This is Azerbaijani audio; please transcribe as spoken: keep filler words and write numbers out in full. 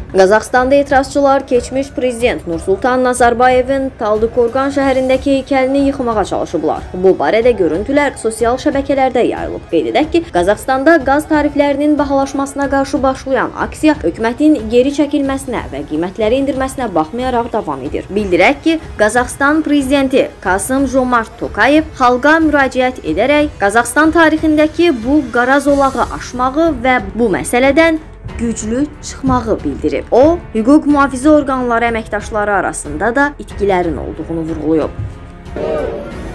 Qazaxstanda etirazçılar keçmiş prezident Nursultan Nazarbayevin Taldykorgan şəhərindəki heykəlini yıxmağa çalışıblar. Bu barədə görüntülər sosial şəbəkələrdə yayılıb. Qeyd edək ki, Qazaxstanda qaz tariflərinin bahalaşmasına qarşı başlayan aksiya hökumətin geri çəkilməsinə və qiymətləri indirməsinə baxmayaraq davam edir. Bildirək ki, Qazaxstan prezidenti Kasım-Jomart Tokayev xalqa müraciət edərək Qazaxstan tarixindəki bu qara zolağı aşmağı və bu məsələdən güclü çıxmağı bildirib. O, hüquq mühafizə orqanları əməkdaşları arasında da itkilərin olduğunu vurğulayıb.